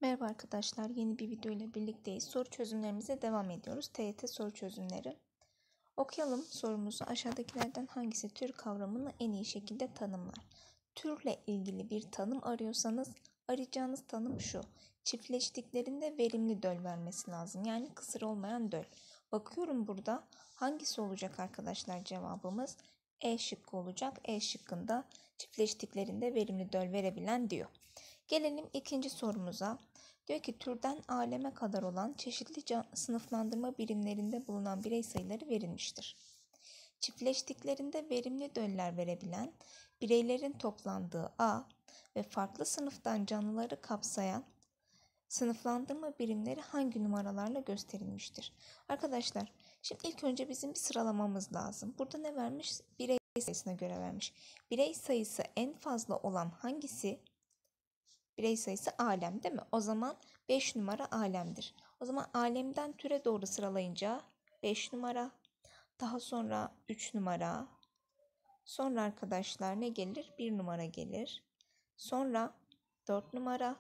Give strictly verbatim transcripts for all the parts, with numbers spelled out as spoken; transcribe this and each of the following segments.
Merhaba arkadaşlar, yeni bir video ile birlikteyiz. Soru çözümlerimize devam ediyoruz. T Y T soru çözümleri. Okuyalım sorumuzu. Aşağıdakilerden hangisi tür kavramını en iyi şekilde tanımlar? Türle ilgili bir tanım arıyorsanız arayacağınız tanım şu: çiftleştiklerinde verimli döl vermesi lazım. Yani kısır olmayan döl. Bakıyorum burada hangisi olacak arkadaşlar cevabımız? E şıkkı olacak. E şıkkında çiftleştiklerinde verimli döl verebilen diyor. Gelelim ikinci sorumuza. Diyor ki türden aleme kadar olan çeşitli can, sınıflandırma birimlerinde bulunan birey sayıları verilmiştir. Çiftleştiklerinde verimli döller verebilen bireylerin toplandığı A ve farklı sınıftan canlıları kapsayan sınıflandırma birimleri hangi numaralarla gösterilmiştir? Arkadaşlar şimdi ilk önce bizim bir sıralamamız lazım. Burada ne vermiş? Birey sayısına göre vermiş. Birey sayısı en fazla olan hangisi? Birey sayısı alem değil mi? O zaman beş numara alemdir. O zaman alemden türe doğru sıralayınca beş numara, daha sonra üç numara, sonra arkadaşlar ne gelir? bir numara gelir. Sonra dört numara,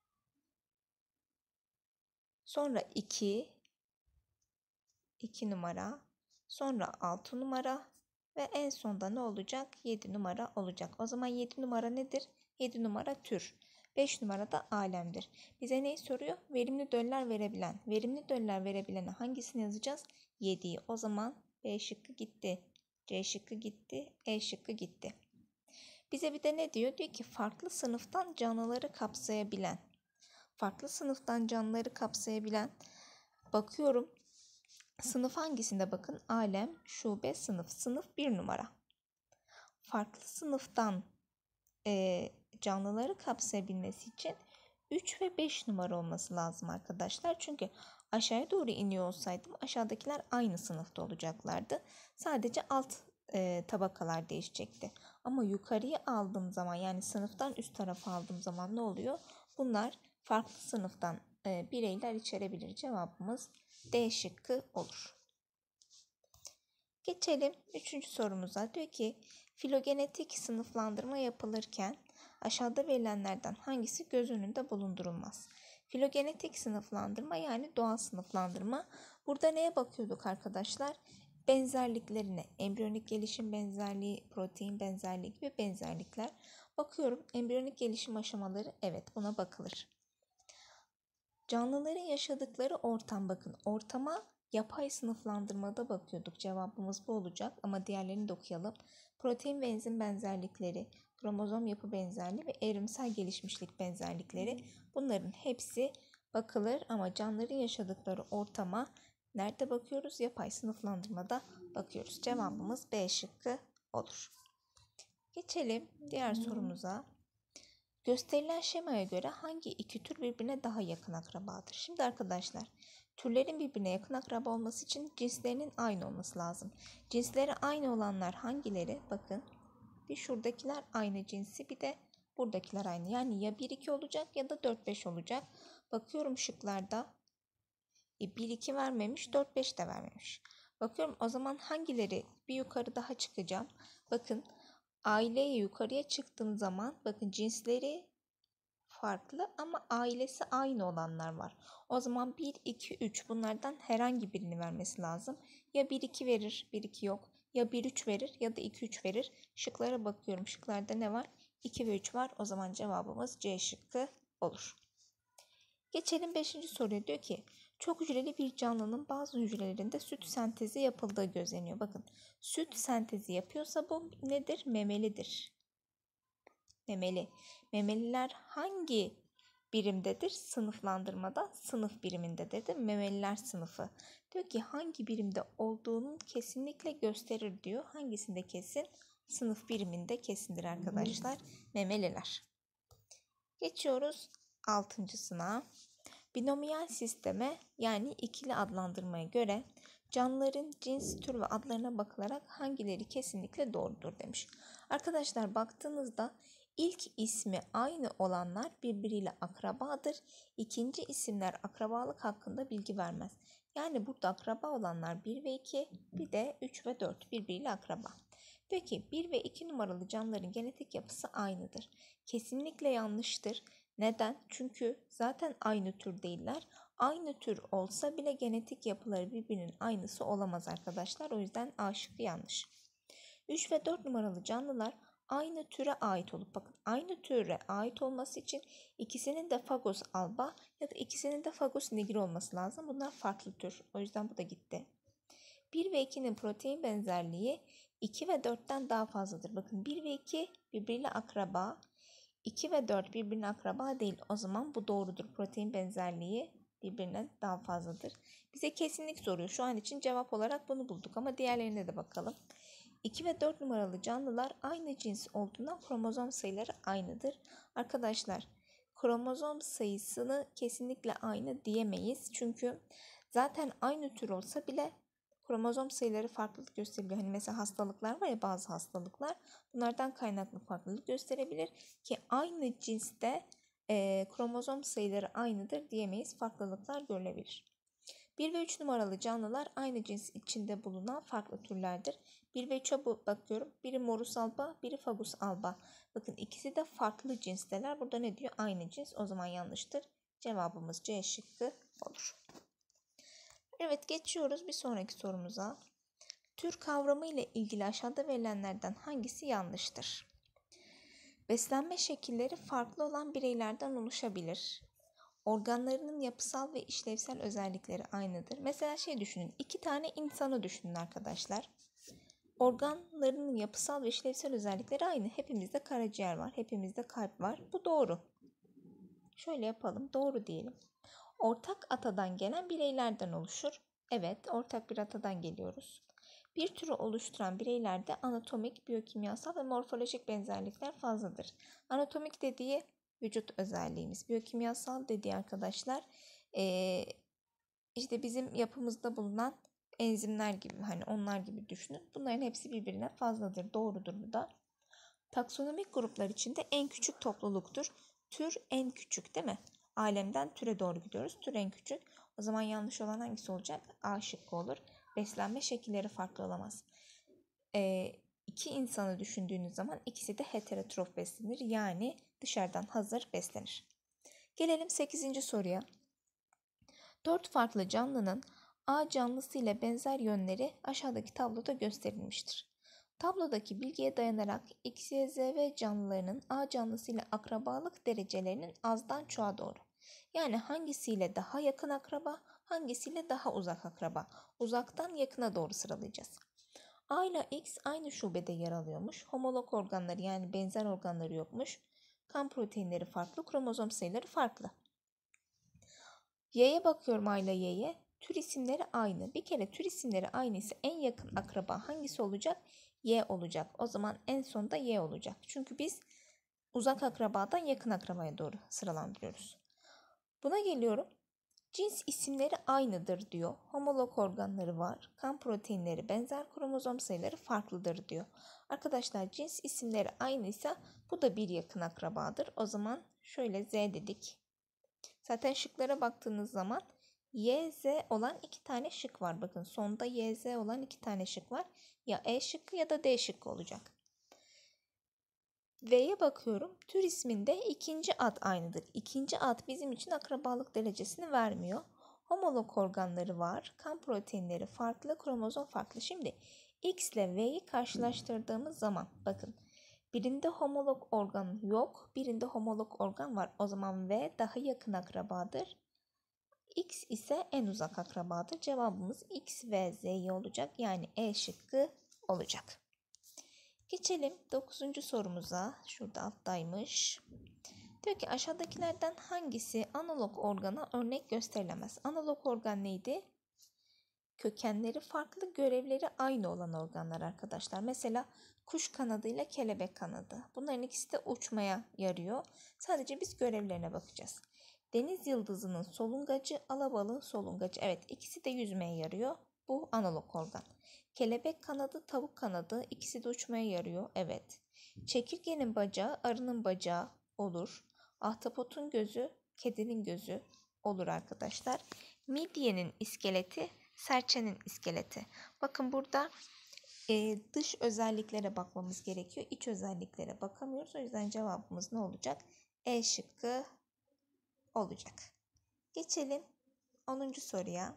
sonra iki, iki numara, sonra altı numara ve en sonda ne olacak? yedi numara olacak. O zaman yedi numara nedir? yedi numara tür. beş numara da alemdir. Bize neyi soruyor? Verimli döller verebilen. Verimli döller verebilene hangisini yazacağız? yediyi. O zaman B şıkkı gitti. C şıkkı gitti. E şıkkı gitti. Bize bir de ne diyor? Diyor ki farklı sınıftan canlıları kapsayabilen. Farklı sınıftan canlıları kapsayabilen. Bakıyorum. Sınıf hangisinde bakın? Alem, şube, sınıf. Sınıf bir numara. Farklı sınıftan e, canlıları kapsayabilmesi için üç ve beş numara olması lazım arkadaşlar. Çünkü aşağıya doğru iniyor olsaydım aşağıdakiler aynı sınıfta olacaklardı. Sadece alt e, tabakalar değişecekti. Ama yukarıya aldığım zaman, yani sınıftan üst tarafa aldığım zaman ne oluyor? Bunlar farklı sınıftan e, bireyler içerebilir. Cevabımız D şıkkı olur. Geçelim üçüncü sorumuza. Diyor ki filogenetik sınıflandırma yapılırken aşağıda verilenlerden hangisi göz önünde bulundurulmaz? Filogenetik sınıflandırma yani doğal sınıflandırma. Burada neye bakıyorduk arkadaşlar? Benzerliklerine, embriyonik gelişim benzerliği, protein benzerliği gibi benzerlikler. Bakıyorum embriyonik gelişim aşamaları, evet buna bakılır. Canlıların yaşadıkları ortam, bakın ortama yapay sınıflandırmada bakıyorduk. Cevabımız bu olacak ama diğerlerini de okuyalım. Protein ve enzim benzerlikleri, kromozom yapı benzerliği ve evrimsel gelişmişlik benzerlikleri, bunların hepsi bakılır ama canlıların yaşadıkları ortama nerede bakıyoruz? Yapay sınıflandırmada bakıyoruz. Cevabımız B şıkkı olur. Geçelim diğer sorumuza. Gösterilen şemaya göre hangi iki tür birbirine daha yakın akrabadır? Şimdi arkadaşlar, türlerin birbirine yakın akraba olması için cinslerinin aynı olması lazım. Cinsleri aynı olanlar hangileri? Bakın, bir şuradakiler aynı cinsi, bir de buradakiler aynı. Yani ya bir iki olacak ya da dört beş olacak. Bakıyorum şıklarda e, bir iki vermemiş, dört beş de vermemiş. Bakıyorum o zaman hangileri, bir yukarı daha çıkacağım. Bakın, aileye yukarıya çıktığım zaman bakın cinsleri farklı ama ailesi aynı olanlar var. O zaman bir, iki, üç bunlardan herhangi birini vermesi lazım. Ya bir, iki verir, bir, iki yok. Ya bir, üç verir ya da iki, üç verir. Şıklara bakıyorum. Şıklarda ne var? iki ve üç var. O zaman cevabımız C şıkkı olur. Geçelim beşinci soruya. Diyor ki çok hücreli bir canlının bazı hücrelerinde süt sentezi yapıldığı gözleniyor. Bakın, süt sentezi yapıyorsa bu nedir? Memelidir. Memeli. Memeliler hangi birimdedir? Sınıflandırmada sınıf birimindedir değil mi? Memeliler sınıfı. Diyor ki hangi birimde olduğunun kesinlikle gösterir diyor. Hangisinde kesin? Sınıf biriminde kesindir arkadaşlar. Memeliler. Geçiyoruz altıncısına. Binomiyal sisteme yani ikili adlandırmaya göre canlıların cins, tür ve adlarına bakılarak hangileri kesinlikle doğrudur demiş. Arkadaşlar baktığınızda ilk ismi aynı olanlar birbiriyle akrabadır. İkinci isimler akrabalık hakkında bilgi vermez. Yani burada akraba olanlar bir ve iki, bir de üç ve dört birbiriyle akraba. Diyor ki bir ve iki numaralı canlıların genetik yapısı aynıdır. Kesinlikle yanlıştır. Neden? Çünkü zaten aynı tür değiller. Aynı tür olsa bile genetik yapıları birbirinin aynısı olamaz arkadaşlar. O yüzden A şıkkı yanlış. üç ve dört numaralı canlılar aynı türe ait olup, bakın aynı türe ait olması için ikisinin de Fagus alba ya da ikisinin de Fagus niger olması lazım. Bunlar farklı tür. O yüzden bu da gitti. bir ve ikinin protein benzerliği iki ve dörtten daha fazladır. Bakın bir ve iki birbiriyle akraba. iki ve dört birbirine akraba değil. O zaman bu doğrudur. Protein benzerliği birbirine daha fazladır. Bize kesinlik soruyor. Şu an için cevap olarak bunu bulduk ama diğerlerine de bakalım. iki ve dört numaralı canlılar aynı cins olduğundan kromozom sayıları aynıdır. Arkadaşlar, kromozom sayısını kesinlikle aynı diyemeyiz. Çünkü zaten aynı tür olsa bile kromozom sayıları farklılık gösterebiliyor. Hani mesela hastalıklar var ya, bazı hastalıklar bunlardan kaynaklı farklılık gösterebilir ki aynı cinste e, kromozom sayıları aynıdır diyemeyiz. Farklılıklar görülebilir. bir ve üç numaralı canlılar aynı cins içinde bulunan farklı türlerdir. bir ve üçe bakıyorum. Biri Morus alba, biri Fagus alba. Bakın ikisi de farklı cinsteler. Burada ne diyor? Aynı cins. O zaman yanlıştır. Cevabımız C şıkkı olur. Evet, geçiyoruz bir sonraki sorumuza. Tür kavramı ile ilgili aşağıda verilenlerden hangisi yanlıştır? Beslenme şekilleri farklı olan bireylerden oluşabilir. Organlarının yapısal ve işlevsel özellikleri aynıdır. Mesela şey düşünün. iki tane insanı düşünün arkadaşlar. Organlarının yapısal ve işlevsel özellikleri aynı. Hepimizde karaciğer var. Hepimizde kalp var. Bu doğru. Şöyle yapalım. Doğru diyelim. Ortak atadan gelen bireylerden oluşur. Evet, ortak bir atadan geliyoruz. Bir türü oluşturan bireylerde anatomik, biyokimyasal ve morfolojik benzerlikler fazladır. Anatomik dediği vücut özelliğimiz. Biyokimyasal dediği arkadaşlar ee, işte bizim yapımızda bulunan enzimler gibi, hani onlar gibi düşünün. Bunların hepsi birbirine fazladır. Doğrudur bu da. Taksonomik gruplar içinde en küçük topluluktur. Tür en küçük değil mi? Alemden türe doğru gidiyoruz. Tür en küçük. O zaman yanlış olan hangisi olacak? A şıkkı olur. Beslenme şekilleri farklı olamaz. Ee, iki insanı düşündüğünüz zaman ikisi de heterotrof beslenir. Yani dışarıdan hazır beslenir. Gelelim sekizinci soruya. Dört farklı canlının A canlısı ile benzer yönleri aşağıdaki tabloda gösterilmiştir. Tablodaki bilgiye dayanarak X, Y, Z ve canlılarının A canlısı ile akrabalık derecelerinin azdan çoğa doğru. Yani hangisiyle daha yakın akraba, hangisiyle daha uzak akraba. Uzaktan yakına doğru sıralayacağız. A ile X aynı şubede yer alıyormuş. Homolog organları, yani benzer organları yokmuş. Kan proteinleri farklı, kromozom sayıları farklı. Y'ye bakıyorum, A ile Y'ye. Tür isimleri aynı. Bir kere tür isimleri aynı ise en yakın akraba hangisi olacak? Y olacak. O zaman en sonda Y olacak. Çünkü biz uzak akrabadan yakın akrabaya doğru sıralandırıyoruz. Buna geliyorum. Cins isimleri aynıdır diyor. Homolog organları var. Kan proteinleri benzer, kromozom sayıları farklıdır diyor. Arkadaşlar, cins isimleri aynıysa bu da bir yakın akrabadır. O zaman şöyle Z dedik. Zaten şıklara baktığınız zaman Y, Z olan iki tane şık var. Bakın sonda Y, Z olan iki tane şık var. Ya E şıkkı ya da D şıkkı olacak. V'ye bakıyorum. Tür isminde ikinci ad aynıdır. İkinci ad bizim için akrabalık derecesini vermiyor. Homolog organları var. Kan proteinleri farklı, kromozom farklı. Şimdi X ile V'yi karşılaştırdığımız zaman bakın. Birinde homolog organ yok, birinde homolog organ var. O zaman V daha yakın akrabadır. X ise en uzak akrabadır. Cevabımız X ve Z olacak. Yani E şıkkı olacak. Geçelim dokuzuncu sorumuza. Şurada alttaymış. Diyor ki aşağıdakilerden hangisi analog organa örnek gösterilemez? Analog organ neydi? Kökenleri farklı, görevleri aynı olan organlar arkadaşlar. Mesela kuş kanadı ile kelebek kanadı. Bunların ikisi de uçmaya yarıyor. Sadece biz görevlerine bakacağız. Deniz yıldızının solungacı, alabalığın solungacı. Evet, ikisi de yüzmeye yarıyor. Bu analog organ. Kelebek kanadı, tavuk kanadı, ikisi de uçmaya yarıyor. Evet. Çekirgenin bacağı, arının bacağı olur. Ahtapotun gözü, kedinin gözü olur arkadaşlar. Midyenin iskeleti, serçenin iskeleti. Bakın burada e, dış özelliklere bakmamız gerekiyor. İç özelliklere bakamıyoruz. O yüzden cevabımız ne olacak? E şıkkı olacak. Geçelim onuncu soruya.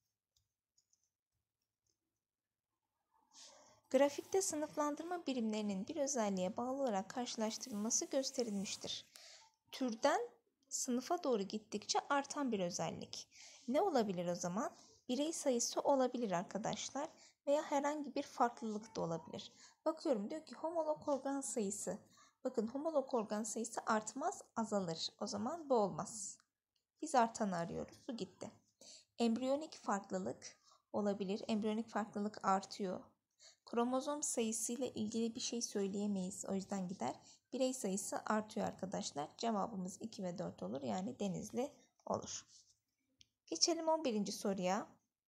Grafikte sınıflandırma birimlerinin bir özelliğe bağlı olarak karşılaştırılması gösterilmiştir. Türden sınıfa doğru gittikçe artan bir özellik. Ne olabilir o zaman? Birey sayısı olabilir arkadaşlar veya herhangi bir farklılık da olabilir. Bakıyorum, diyor ki homolog organ sayısı. Bakın, homolog organ sayısı artmaz, azalır. O zaman bu olmaz. Biz artanı arıyoruz. Bu gitti. Embriyonik farklılık olabilir. Embriyonik farklılık artıyor. Kromozom sayısıyla ilgili bir şey söyleyemeyiz. O yüzden gider. Birey sayısı artıyor arkadaşlar. Cevabımız iki ve dört olur. Yani Denizli olur. Geçelim on birinci soruya.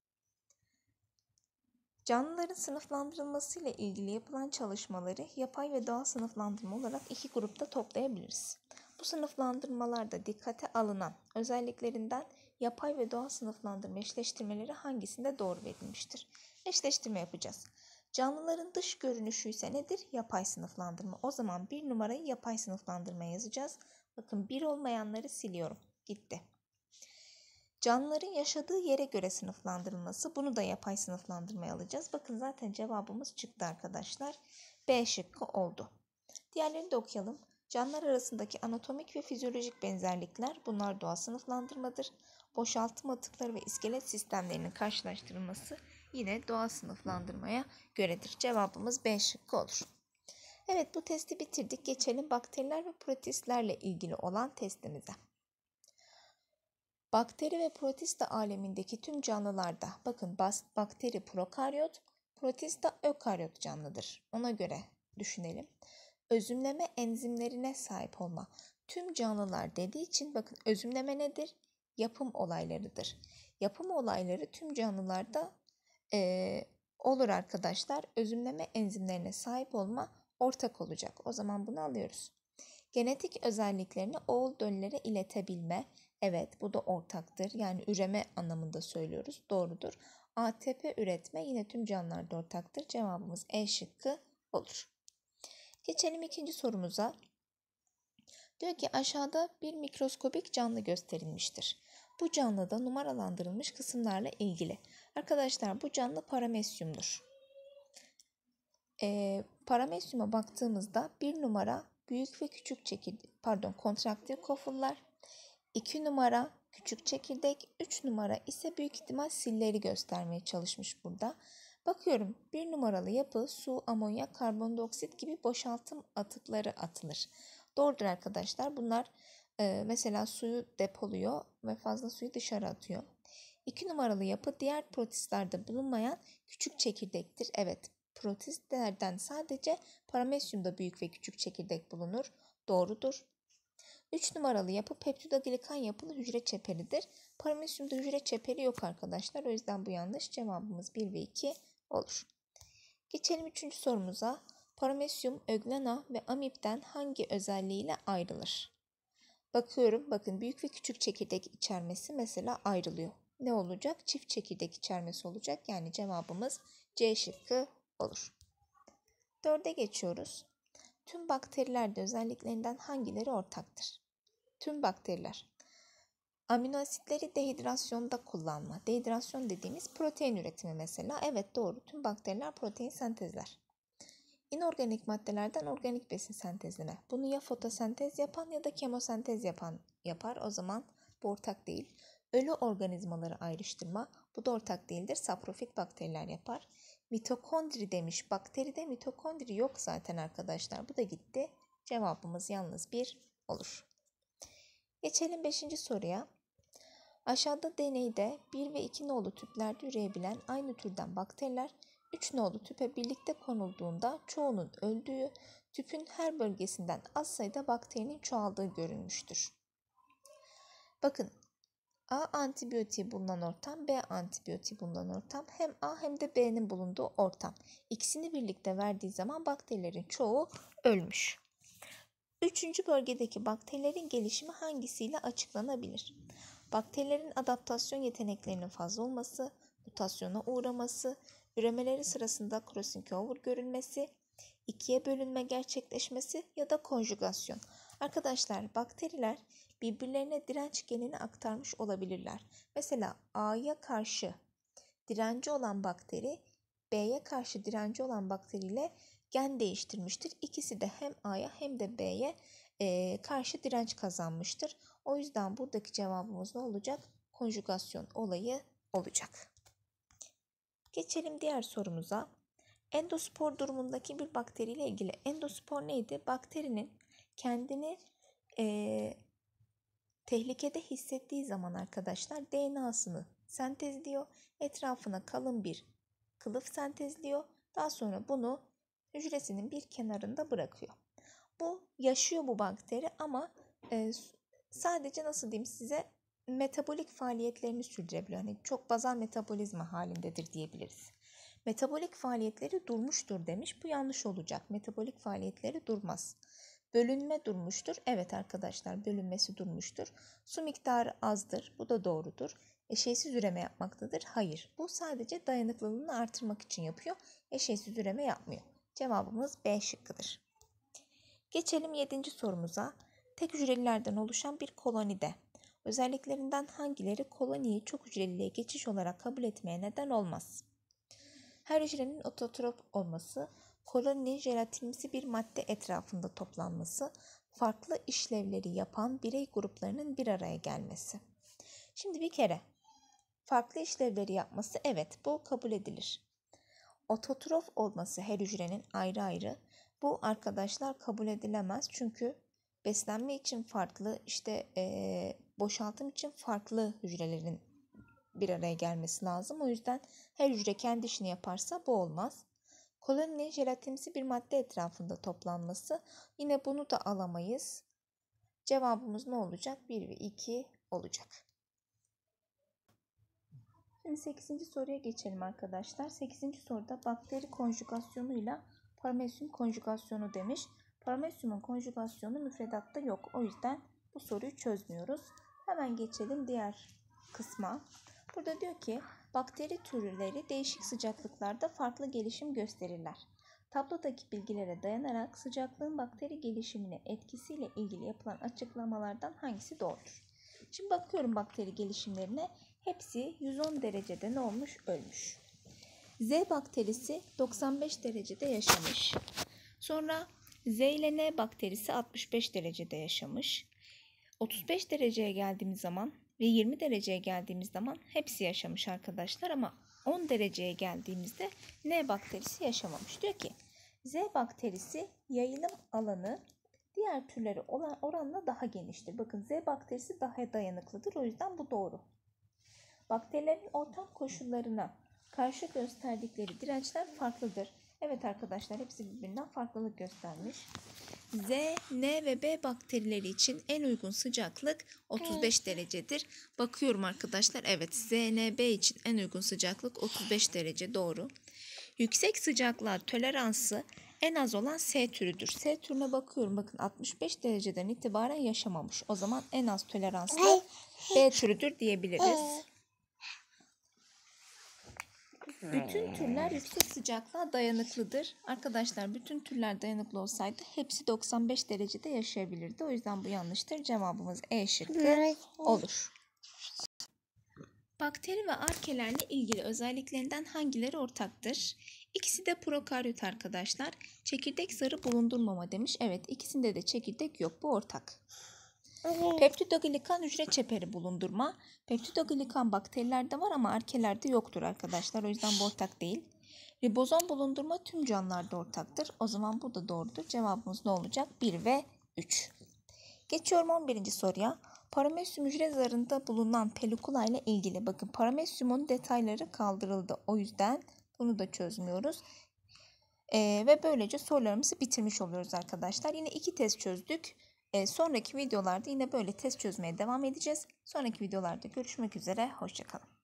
Canlıların sınıflandırılması ile ilgili yapılan çalışmaları yapay ve doğal sınıflandırma olarak iki grupta toplayabiliriz. Bu sınıflandırmalarda dikkate alınan özelliklerinden yapay ve doğal sınıflandırma eşleştirmeleri hangisinde doğru verilmiştir? Eşleştirme yapacağız. Canlıların dış görünüşü ise nedir? Yapay sınıflandırma. O zaman bir numarayı yapay sınıflandırma yazacağız. Bakın, bir olmayanları siliyorum. Gitti. Canlıların yaşadığı yere göre sınıflandırılması. Bunu da yapay sınıflandırmaya alacağız. Bakın, zaten cevabımız çıktı arkadaşlar. B şıkkı oldu. Diğerlerini de okuyalım. Canlılar arasındaki anatomik ve fizyolojik benzerlikler, bunlar doğal sınıflandırmadır. Boşaltım atıkları ve iskelet sistemlerinin karşılaştırılması yine doğal sınıflandırmaya göredir. Cevabımız B şıkkı olur. Evet, bu testi bitirdik. Geçelim bakteriler ve protistlerle ilgili olan testimize. Bakteri ve protista alemindeki tüm canlılarda, bakın, bakteri prokaryot, protista ökaryot canlıdır. Ona göre düşünelim. Özümleme enzimlerine sahip olma. Tüm canlılar dediği için bakın, özümleme nedir? Yapım olaylarıdır. Yapım olayları tüm canlılarda e, olur arkadaşlar. Özümleme enzimlerine sahip olma ortak olacak. O zaman bunu alıyoruz. Genetik özelliklerini oğul döllere iletebilme. Evet, bu da ortaktır. Yani üreme anlamında söylüyoruz. Doğrudur. A T P üretme yine tüm canlılarda ortaktır. Cevabımız E şıkkı olur. Geçelim ikinci sorumuza. Diyor ki aşağıda bir mikroskobik canlı gösterilmiştir. Bu canlıda numaralandırılmış kısımlarla ilgili. Arkadaşlar, bu canlı paramesyumdur. E, paramesyuma baktığımızda bir numara büyük ve küçük çekirdek, pardon kontraktil kofullar, iki numara küçük çekirdek, üç numara ise büyük ihtimal silleri göstermeye çalışmış burada. Bakıyorum, bir numaralı yapı su, amonyak, karbondioksit gibi boşaltım atıkları atılır. Doğrudur arkadaşlar. Bunlar e, mesela suyu depoluyor ve fazla suyu dışarı atıyor. iki numaralı yapı diğer protistlerde bulunmayan küçük çekirdektir. Evet, protistlerden sadece paramesyumda büyük ve küçük çekirdek bulunur. Doğrudur. üç numaralı yapı peptidoglikan yapılı hücre çeperidir. Paramesyumda hücre çeperi yok arkadaşlar. O yüzden bu yanlış. Cevabımız bir ve iki olur. Geçelim üçüncü sorumuza. Paramesyum, öglena ve amipten hangi özelliğiyle ayrılır? Bakıyorum, bakın, büyük ve küçük çekirdek içermesi mesela ayrılıyor. Ne olacak? Çift çekirdek içermesi olacak. Yani cevabımız C şıkkı olur. Dörde geçiyoruz. Tüm bakterilerde özelliklerinden hangileri ortaktır? Tüm bakteriler. Amino asitleri dehidrasyonda kullanma. Dehidrasyon dediğimiz protein üretimi mesela. Evet, doğru. Tüm bakteriler protein sentezler. İnorganik maddelerden organik besin sentezleme. Bunu ya fotosentez yapan ya da kemosentez yapan yapar. O zaman bu ortak değil. Ölü organizmaları ayrıştırma. Bu da ortak değildir. Saprofit bakteriler yapar. Mitokondri demiş. Bakteride mitokondri yok zaten arkadaşlar. Bu da gitti. Cevabımız yalnız bir olur. Geçelim beşinci soruya. Aşağıda deneyde bir ve iki nolu tüplerde üreyebilen aynı türden bakteriler üç nolu tüpe birlikte konulduğunda çoğunun öldüğü, tüpün her bölgesinden az sayıda bakterinin çoğaldığı görülmüştür. Bakın, A antibiyotiği bulunan ortam, B antibiyotiği bulunan ortam, hem A hem de B'nin bulunduğu ortam. İkisini birlikte verdiği zaman bakterilerin çoğu ölmüş. Üçüncü bölgedeki bakterilerin gelişimi hangisiyle açıklanabilir? Bakterilerin adaptasyon yeteneklerinin fazla olması, mutasyona uğraması, üremeleri sırasında crossing over görülmesi, ikiye bölünme gerçekleşmesi ya da konjugasyon. Arkadaşlar, bakteriler birbirlerine direnç genini aktarmış olabilirler. Mesela A'ya karşı direnci olan bakteri B'ye karşı direnci olan bakteriyle gen değiştirmiştir. İkisi de hem A'ya hem de B'ye e, karşı direnç kazanmıştır. O yüzden buradaki cevabımız ne olacak? Konjugasyon olayı olacak. Geçelim diğer sorumuza. Endospor durumundaki bir bakteriyle ilgili. Endospor neydi? Bakterinin kendini e, tehlikede hissettiği zaman arkadaşlar D N A'sını sentezliyor. Etrafına kalın bir kılıf sentezliyor. Daha sonra bunu hücresinin bir kenarında bırakıyor. Bu yaşıyor bu bakteri ama e, sadece nasıl diyeyim size metabolik faaliyetlerini sürdürebiliyor. Yani çok bazal metabolizma halindedir diyebiliriz. Metabolik faaliyetleri durmuştur demiş. Bu yanlış olacak. Metabolik faaliyetleri durmaz. Bölünme durmuştur. Evet arkadaşlar, bölünmesi durmuştur. Su miktarı azdır. Bu da doğrudur. Eşeğsiz üreme yapmaktadır. Hayır. Bu sadece dayanıklılığını artırmak için yapıyor. Eşeğsiz üreme yapmıyor. Cevabımız B şıkkıdır. Geçelim yedinci sorumuza. Tek hücrelilerden oluşan bir kolonide özelliklerinden hangileri koloniyi çok hücreliliğe geçiş olarak kabul etmeye neden olmaz? Her hücrenin ototrop olması, koloni jelatinimsi bir madde etrafında toplanması, farklı işlevleri yapan birey gruplarının bir araya gelmesi. Şimdi bir kere farklı işlevleri yapması, evet, bu kabul edilir. Ototrof olması her hücrenin ayrı ayrı, bu arkadaşlar kabul edilemez. Çünkü beslenme için farklı, işte ee, boşaltım için farklı hücrelerin bir araya gelmesi lazım. O yüzden her hücre kendi işini yaparsa bu olmaz. Koloninin jelatinimsi bir madde etrafında toplanması, yine bunu da alamayız. Cevabımız ne olacak? bir ve iki olacak. Şimdi sekizinci soruya geçelim arkadaşlar. sekizinci soruda bakteri konjugasyonuyla paramesyum konjugasyonu demiş. Paramesyumun konjugasyonu müfredatta yok. O yüzden bu soruyu çözmüyoruz. Hemen geçelim diğer kısma. Burada diyor ki bakteri türleri değişik sıcaklıklarda farklı gelişim gösterirler. Tablodaki bilgilere dayanarak sıcaklığın bakteri gelişimine etkisiyle ilgili yapılan açıklamalardan hangisi doğrudur? Şimdi bakıyorum bakteri gelişimlerine. Hepsi yüz on derecede ne olmuş? Ölmüş. Z bakterisi doksan beş derecede yaşamış. Sonra Z ile N bakterisi altmış beş derecede yaşamış. otuz beş dereceye geldiğimiz zaman ve yirmi dereceye geldiğimiz zaman hepsi yaşamış arkadaşlar, ama on dereceye geldiğimizde N bakterisi yaşamamış. Diyor ki Z bakterisi yayılım alanı diğer türlere oranla daha geniştir. Bakın Z bakterisi daha dayanıklıdır. O yüzden bu doğru. Bakterilerin ortam koşullarına karşı gösterdikleri dirençler farklıdır. Evet arkadaşlar, hepsi birbirinden farklılık göstermiş. Z, N ve B bakterileri için en uygun sıcaklık otuz beş derecedir. Bakıyorum arkadaşlar, evet, Z, N, B için en uygun sıcaklık otuz beş derece, doğru. Yüksek sıcaklığa toleransı en az olan S türüdür. S türüne bakıyorum, bakın altmış beş dereceden itibaren yaşamamış. O zaman en az toleranslı B türüdür diyebiliriz. Bütün türler yüksek sıcaklığa dayanıklıdır. Arkadaşlar, bütün türler dayanıklı olsaydı hepsi doksan beş derecede yaşayabilirdi. O yüzden bu yanlıştır. Cevabımız E şıkkı olur. Bakteri ve arkelerle ilgili özelliklerinden hangileri ortaktır? İkisi de prokaryot arkadaşlar. Çekirdek zarı bulundurmama demiş. Evet, ikisinde de çekirdek yok. Bu ortak. Peptidoglikan hücre çeperi bulundurma. Peptidoglikan bakterilerde var ama arkelerde yoktur arkadaşlar. O yüzden bu ortak değil. Ribozom bulundurma tüm canlılarda ortaktır. O zaman bu da doğrudur. Cevabımız ne olacak? bir ve üç. Geçiyorum on birinci soruya. Paramesyum hücre zarında bulunan pelikula ile ilgili. Bakın, paramesyumun detayları kaldırıldı. O yüzden bunu da çözmüyoruz. Ee, ve böylece sorularımızı bitirmiş oluyoruz arkadaşlar. Yine iki test çözdük. Ee, sonraki videolarda yine böyle test çözmeye devam edeceğiz. Sonraki videolarda görüşmek üzere. Hoşça kalın.